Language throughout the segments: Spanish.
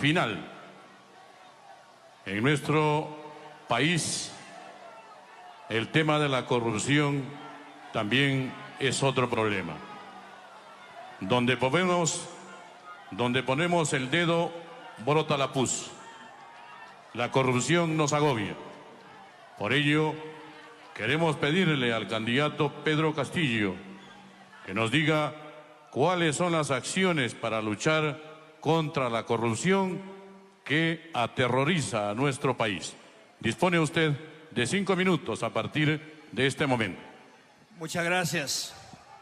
final. En nuestro país, el tema de la corrupción también es otro problema. Donde ponemos el dedo, brota la pus. La corrupción nos agobia. Por ello, queremos pedirle al candidato Pedro Castillo que nos diga cuáles son las acciones para luchar contra la corrupción que aterroriza a nuestro país. Dispone usted de 5 minutos a partir de este momento. Muchas gracias.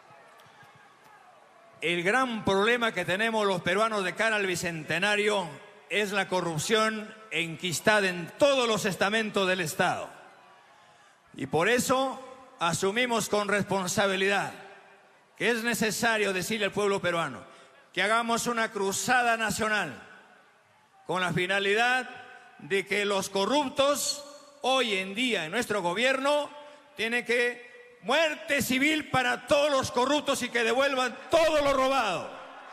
El gran problema que tenemos los peruanos de cara al Bicentenario es la corrupción enquistada en todos los estamentos del Estado. Y por eso asumimos con responsabilidad que es necesario decirle al pueblo peruano que hagamos una cruzada nacional con la finalidad de que los corruptos hoy en día en nuestro gobierno tienen que muerte civil para todos los corruptos y que devuelvan todo lo robado.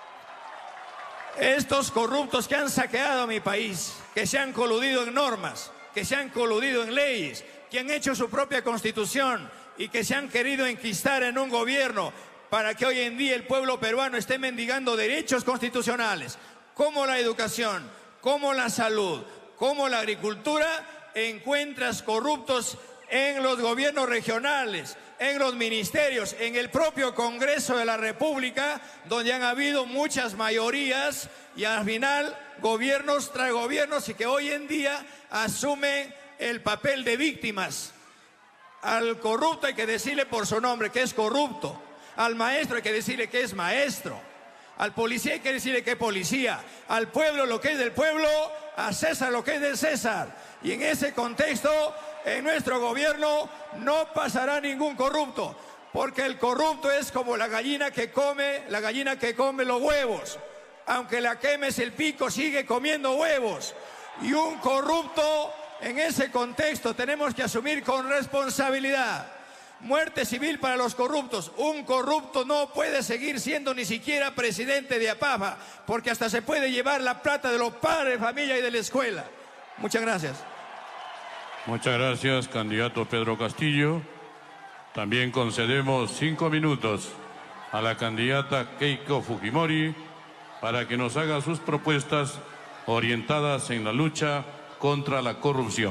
Estos corruptos que han saqueado a mi país, que se han coludido en normas, que se han coludido en leyes, que han hecho su propia constitución y que se han querido enquistar en un gobierno para que hoy en día el pueblo peruano esté mendigando derechos constitucionales, como la educación, como la salud, como la agricultura, encuentras corruptos en los gobiernos regionales, en los ministerios, en el propio Congreso de la República, donde han habido muchas mayorías y al final gobiernos tras gobiernos y que hoy en día asumen el papel de víctimas. Al corrupto hay que decirle por su nombre que es corrupto, al maestro hay que decirle que es maestro, al policía hay que decirle que es policía, al pueblo lo que es del pueblo, a César lo que es del César. Y en ese contexto, en nuestro gobierno no pasará ningún corrupto, porque el corrupto es como la gallina que come los huevos. Aunque la quemes el pico, sigue comiendo huevos. Y un corrupto, en ese contexto, tenemos que asumir con responsabilidad. Muerte civil para los corruptos. Un corrupto no puede seguir siendo ni siquiera presidente de APAFA, porque hasta se puede llevar la plata de los padres de familia y de la escuela. Muchas gracias. Muchas gracias, candidato Pedro Castillo. También concedemos 5 minutos a la candidata Keiko Fujimori para que nos haga sus propuestas orientadas en la lucha contra la corrupción.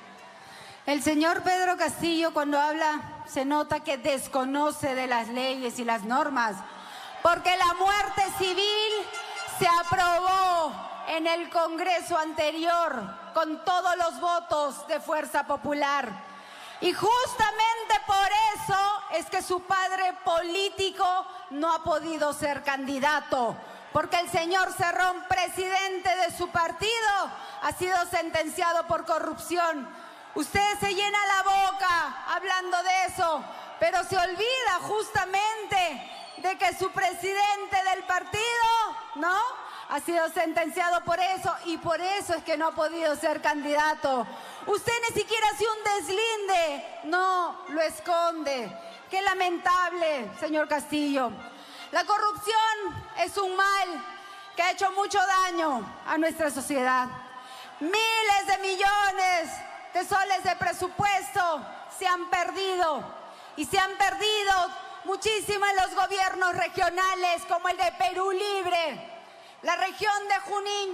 El señor Pedro Castillo, cuando habla, se nota que desconoce de las leyes y las normas, porque la muerte civil se aprobó en el Congreso anterior con todos los votos de Fuerza Popular. Y justamente por eso es que su padre político no ha podido ser candidato, porque el señor Cerrón, presidente de su partido, ha sido sentenciado por corrupción. Usted se llena la boca hablando de eso, pero se olvida justamente de que su presidente del partido, ¿no?, ha sido sentenciado por eso y por eso es que no ha podido ser candidato. Usted ni siquiera hace un deslinde, no, lo esconde. Qué lamentable, señor Castillo. La corrupción es un mal que ha hecho mucho daño a nuestra sociedad. Miles de millones de soles de presupuesto se han perdido y se han perdido muchísimo en los gobiernos regionales como el de Perú Libre. La región de Junín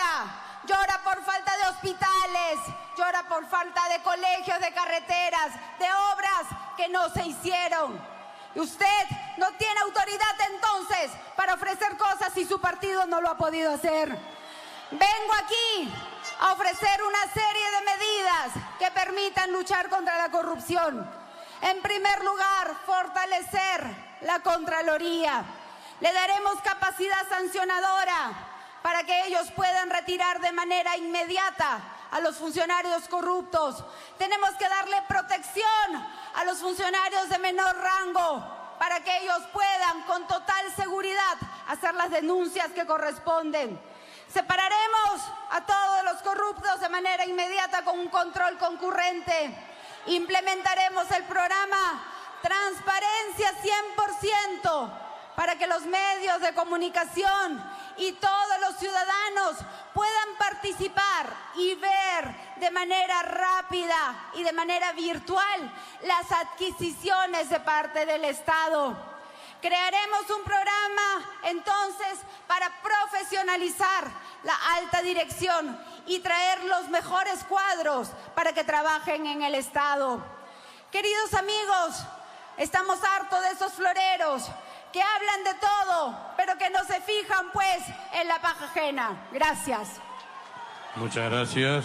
llora por falta de hospitales, llora por falta de colegios, de carreteras, de obras que no se hicieron. Y usted no tiene autoridad entonces para ofrecer cosas si su partido no lo ha podido hacer. Vengo aquí a ofrecer una serie de medidas que permitan luchar contra la corrupción. En primer lugar, fortalecer la Contraloría. Le daremos capacidad sancionadora para que ellos puedan retirar de manera inmediata a los funcionarios corruptos. Tenemos que darle protección a los funcionarios de menor rango para que ellos puedan con total seguridad hacer las denuncias que corresponden. Separaremos a todos los corruptos de manera inmediata con un control concurrente. Implementaremos el programa Transparencia 100% para que los medios de comunicación y todos los ciudadanos puedan participar y ver de manera rápida y de manera virtual las adquisiciones de parte del Estado. Crearemos un programa entonces para profesionalizar la alta dirección y traer los mejores cuadros para que trabajen en el Estado. Queridos amigos, estamos hartos de esos floreros que hablan de todo, pero que no se fijan pues en la paja ajena. Gracias. Muchas gracias.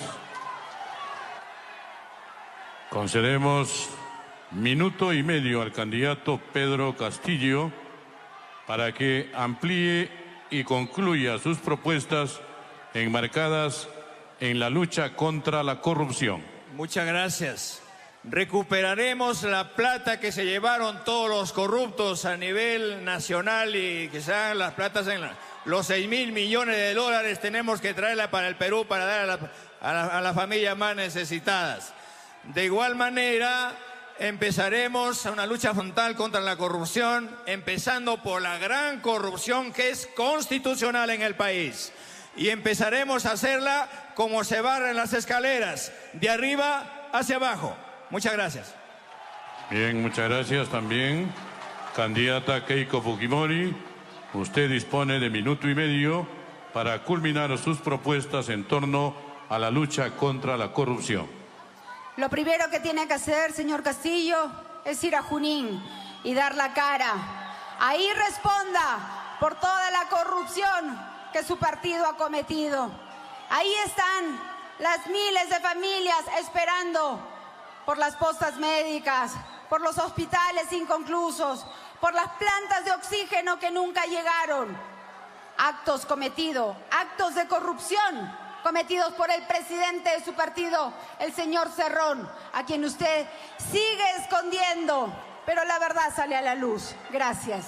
Concedemos minuto y medio al candidato Pedro Castillo para que amplíe y concluya sus propuestas enmarcadas en la lucha contra la corrupción. Muchas gracias. Recuperaremos la plata que se llevaron todos los corruptos a nivel nacional y que sean las platas en los 6.000 millones de dólares. Tenemos que traerla para el Perú para dar a las familias más necesitadas. De igual manera, empezaremos una lucha frontal contra la corrupción, empezando por la gran corrupción que es constitucional en el país. Y empezaremos a hacerla como se barren las escaleras, de arriba hacia abajo. Muchas gracias. Bien, muchas gracias también. Candidata Keiko Fujimori, usted dispone de minuto y medio para culminar sus propuestas en torno a la lucha contra la corrupción. Lo primero que tiene que hacer, señor Castillo, es ir a Junín y dar la cara. Ahí responda por toda la corrupción que su partido ha cometido. Ahí están las miles de familias esperando por las postas médicas, por los hospitales inconclusos, por las plantas de oxígeno que nunca llegaron. Actos cometidos, actos de corrupción cometidos por el presidente de su partido, el señor Cerrón, a quien usted sigue escondiendo, pero la verdad sale a la luz. Gracias.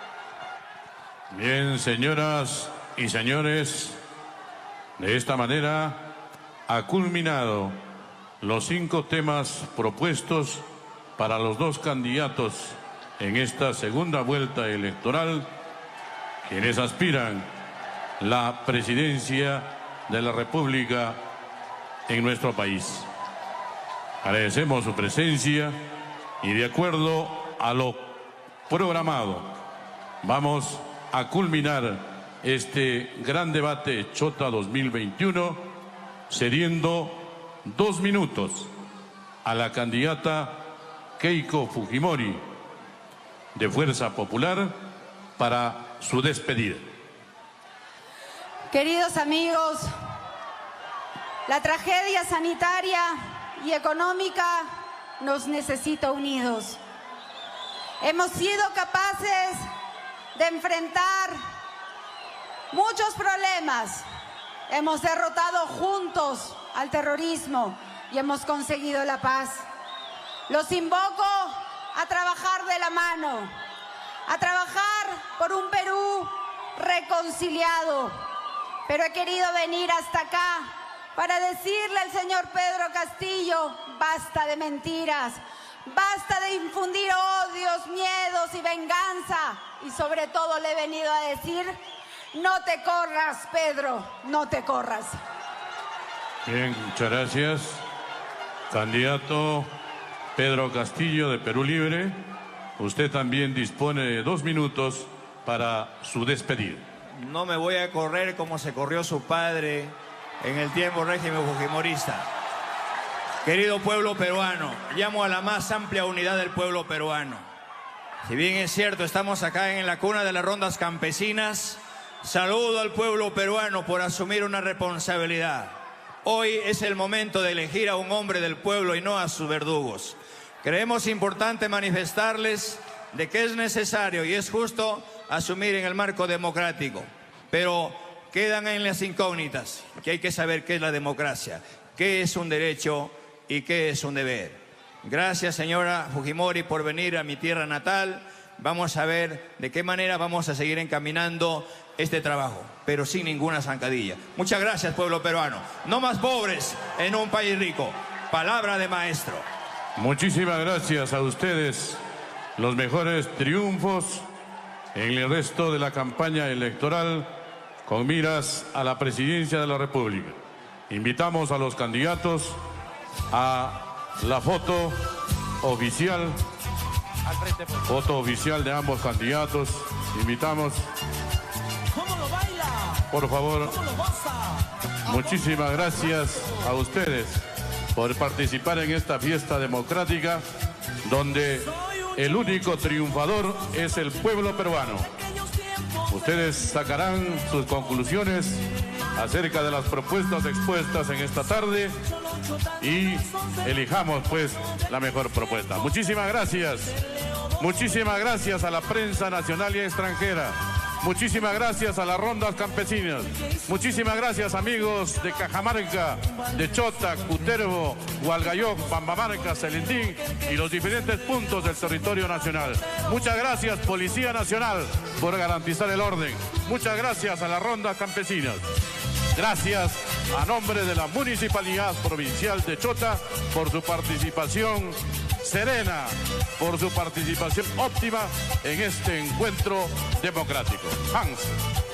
Bien, señoras y señores, de esta manera ha culminado los 5 temas propuestos para los 2 candidatos en esta segunda vuelta electoral, quienes aspiran la presidencia de la República en nuestro país. Agradecemos su presencia y de acuerdo a lo programado, vamos a culminar este gran debate Chota 2021 cediendo 2 minutos a la candidata Keiko Fujimori de Fuerza Popular para su despedida. Queridos amigos, la tragedia sanitaria y económica nos necesita unidos. Hemos sido capaces de enfrentar muchos problemas. Hemos derrotado juntos al terrorismo y hemos conseguido la paz. Los invoco a trabajar de la mano, a trabajar por un Perú reconciliado. Pero he querido venir hasta acá para decirle al señor Pedro Castillo, basta de mentiras, basta de infundir odios, miedos y venganza. Y sobre todo le he venido a decir, no te corras, Pedro, no te corras. Bien, muchas gracias. Candidato Pedro Castillo de Perú Libre, usted también dispone de 2 minutos para su despedida. No me voy a correr como se corrió su padre en el tiempo régimen fujimorista. Querido pueblo peruano, llamo a la más amplia unidad del pueblo peruano. Si bien es cierto, estamos acá en la cuna de las rondas campesinas, saludo al pueblo peruano por asumir una responsabilidad. Hoy es el momento de elegir a un hombre del pueblo y no a sus verdugos. Creemos importante manifestarles de que es necesario y es justo asumir en el marco democrático, pero quedan en las incógnitas, que hay que saber qué es la democracia, qué es un derecho y qué es un deber. Gracias, señora Fujimori, por venir a mi tierra natal. Vamos a ver de qué manera vamos a seguir encaminando este trabajo, pero sin ninguna zancadilla. Muchas gracias, pueblo peruano. No más pobres en un país rico. Palabra de maestro. Muchísimas gracias a ustedes. Los mejores triunfos en el resto de la campaña electoral con miras a la presidencia de la República. Invitamos a los candidatos a la foto oficial. Foto oficial de ambos candidatos. Invitamos. Por favor. Muchísimas gracias a ustedes por participar en esta fiesta democrática donde el único triunfador es el pueblo peruano. Ustedes sacarán sus conclusiones acerca de las propuestas expuestas en esta tarde y elijamos pues la mejor propuesta. Muchísimas gracias. Muchísimas gracias a la prensa nacional y extranjera. Muchísimas gracias a las rondas campesinas. Muchísimas gracias, amigos de Cajamarca, de Chota, Cutervo, Hualgayoc, Pambamarca, Celentín y los diferentes puntos del territorio nacional. Muchas gracias, Policía Nacional, por garantizar el orden. Muchas gracias a las rondas campesinas. Gracias a nombre de la Municipalidad Provincial de Chota por su participación serena, por su participación óptima en este encuentro democrático. Hans.